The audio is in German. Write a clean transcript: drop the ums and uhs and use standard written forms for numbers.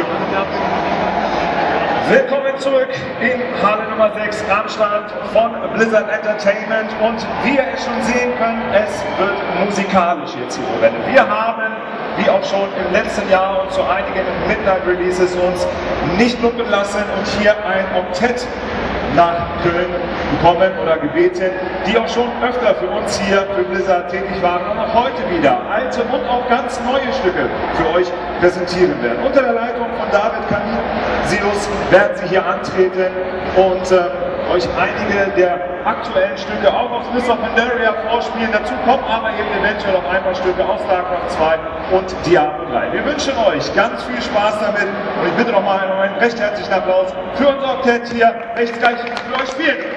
Willkommen zurück in Halle Nummer 6 am Stand von Blizzard Entertainment und wie ihr es schon sehen könnt, es wird musikalisch jetzt hier verwendet. Wir haben, wie auch schon im letzten Jahr und zu einigen Midnight Releases, uns nicht lumpen lassen und hier ein Oktett nach Köln bekommen oder gebeten, die auch schon öfter für uns hier für Blizzard tätig waren und auch heute wieder alte und auch ganz neue Stücke für euch präsentieren werden. Unter der Leitung von David Canisius werden sie hier antreten und euch einige der aktuellen Stücke auch aus Mists of Pandaria vorspielen. Dazu kommen aber eben eventuell auch ein paar Stücke aus StarCraft 2 und Diablo 3. Wir wünschen euch ganz viel Spaß damit und ich bitte nochmal einen recht herzlichen Applaus für unser Oktett hier rechts gleich für euch spielen.